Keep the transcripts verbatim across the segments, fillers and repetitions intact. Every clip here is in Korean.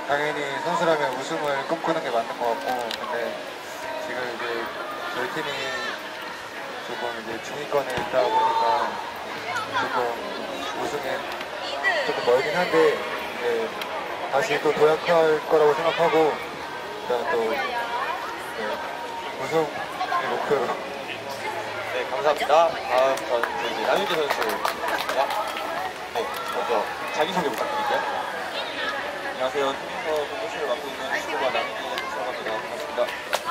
당연히 선수라면 우승을 꿈꾸는 게 맞는 것 같고, 근데 지금 이제 저희 팀이 조금 이제 중위권에 있다 보니까 조금 우승에 조금 멀긴 한데, 이제 다시 또 도약할 거라고 생각하고, 일단 또 네, 우승을 목표로. 네, 감사합니다. 다음 선수 이제 남윤재 선수입니다. 네, 먼저 자기소개 부탁드릴게요. 안녕하세요. 팀에서 공격수를 맡고 있는 축구가 남윤재 선수라고 합니다. 반갑습니다.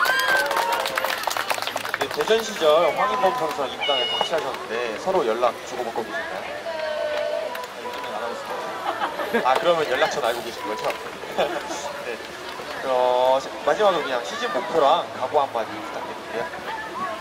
네, 대전 시절 황인범 선수랑 입당을 같이 하셨는데 서로 연락 주고받고 계신가요? 요즘엔 안 하고 있습니다. 아, 그러면 연락처는 알고 계신 거죠? 네. 어, 마지막으로 그냥 시즌 목표랑 각오 한마디 부탁드릴게요.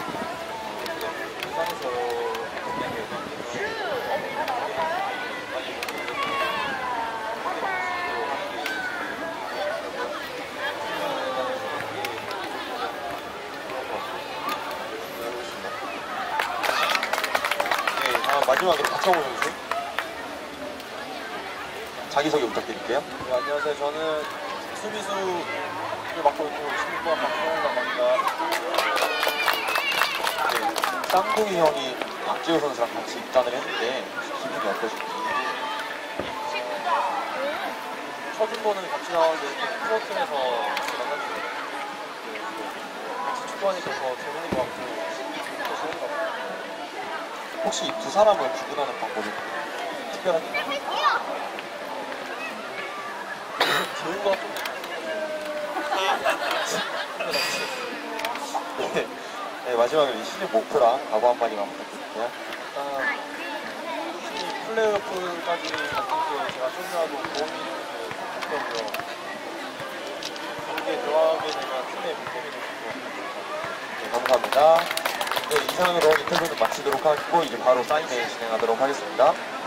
네, 다음 마지막으로 박정우 선수 자기소개 부탁드릴게요. 네, 안녕하세요. 저는 수비수를 맡고 있고 신부와 박정우라고 합니다. 네, 쌍둥이 형이 박지호 선수랑 같이 입단을 했는데 기분이 어떠신지? 첫인보는 같이 나왔는데 이렇게 프로팀에서 같이 만났는데 네, 같이 축구하니까 더 재밌는 것 같고 더 좋은 것 같아요. 혹시 이 두 사람을 구분하는 방법이 특별하게 좋은 것 같고 네. 네, 마지막으로 이 시즌 목표랑 각오 한마디만 부탁드릴게요. 일단 시즌 플레이오프까지 갔을 때 제가 좀이라도 도움이 되는 게 목표고요. 경기에 들어가게 되면 팀의 목표이 될 것 같아요. 네, 감사합니다. 네, 이상으로 인터뷰는 마치도록 하고 이제 바로 사인회 진행하도록 하겠습니다.